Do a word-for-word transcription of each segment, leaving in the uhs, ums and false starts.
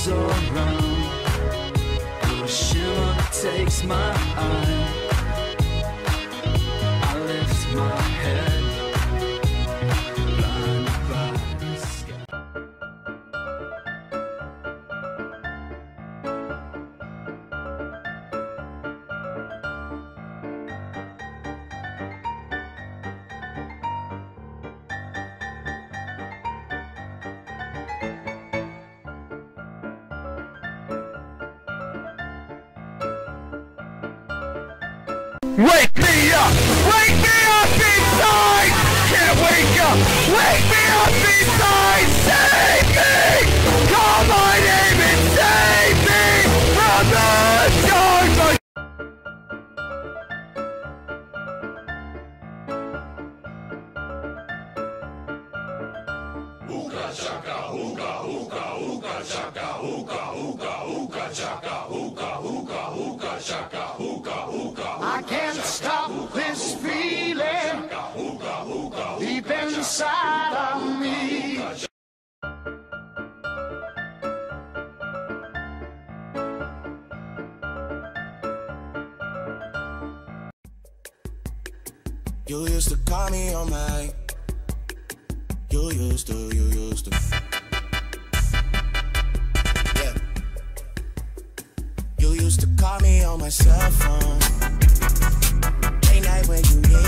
comes around, a shimmer takes my eye. I lift my head, blinded by the sky. Wake me up! Wake me up inside! Can't wake up! Wake me up inside! Save me! Call my name and save me from the dark! Hookah chaka, hookah, hookah, hookah chaka, hookah, hookah, hookah chaka, hookah, hookah, hookah chaka, hookah, hookah. I can't stop this feeling deep inside of me. You used to call me on my. You used to, you used to. Yeah. You used to call me on my cell phone. Late night when you need.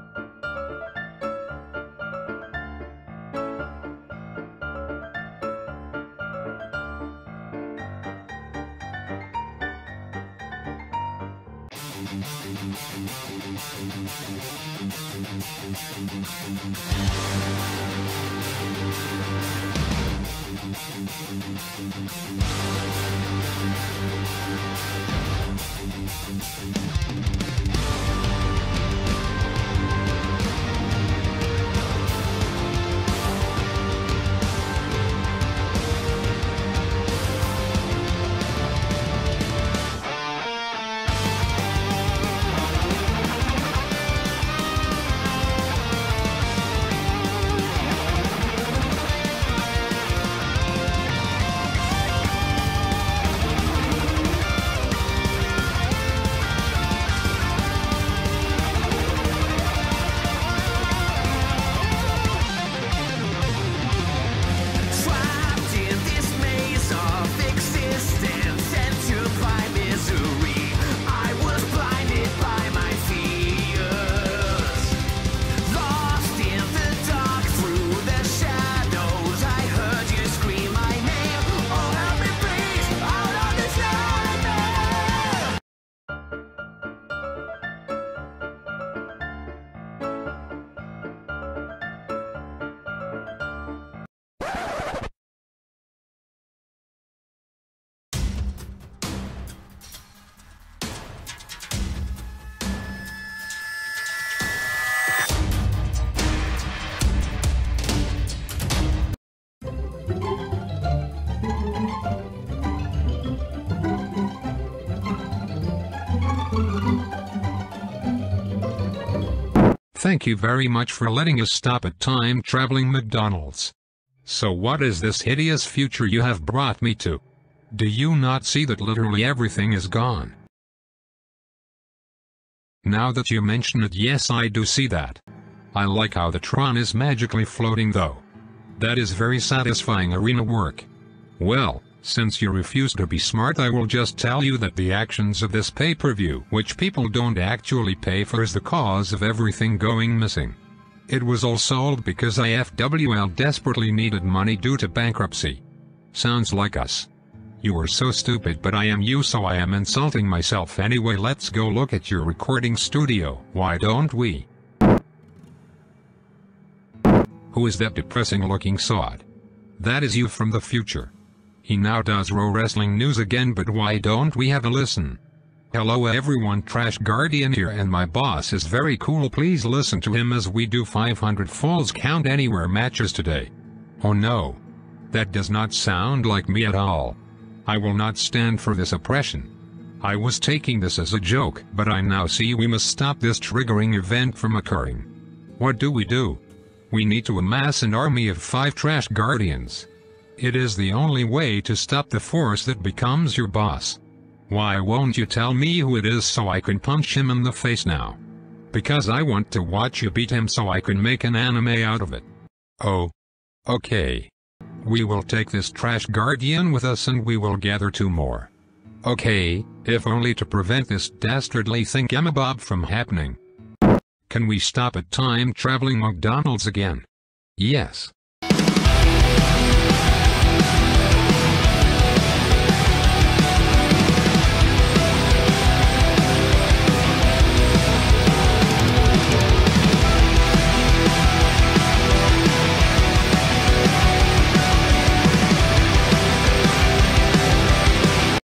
Thank you very much for letting us stop at time-traveling McDonald's. So what is this hideous future you have brought me to? Do you not see that literally everything is gone? Now that you mention it, yes, I do see that. I like how the Tron is magically floating though. That is very satisfying arena work. Well, since you refuse to be smart, I will just tell you that the actions of this pay-per-view, which people don't actually pay for, is the cause of everything going missing. It was all sold because I F W L desperately needed money due to bankruptcy. Sounds like us. You are so stupid, but I am you, so I am insulting myself anyway. Let's go look at your recording studio, why don't we? Who is that depressing looking sod? That is you from the future. He now does Raw Wrestling News again, but why don't we have a listen? Hello everyone, Trash Guardian here, and my boss is very cool. Please listen to him as we do five hundred Falls Count Anywhere matches today. Oh no. That does not sound like me at all. I will not stand for this oppression. I was taking this as a joke, but I now see we must stop this triggering event from occurring. What do we do? We need to amass an army of five Trash Guardians. It is the only way to stop the force that becomes your boss. Why won't you tell me who it is so I can punch him in the face now? Because I want to watch you beat him so I can make an anime out of it. Oh. Okay. We will take this trash guardian with us and we will gather two more. Okay, if only to prevent this dastardly thingamabob from happening. Can we stop at time-traveling McDonald's again? Yes.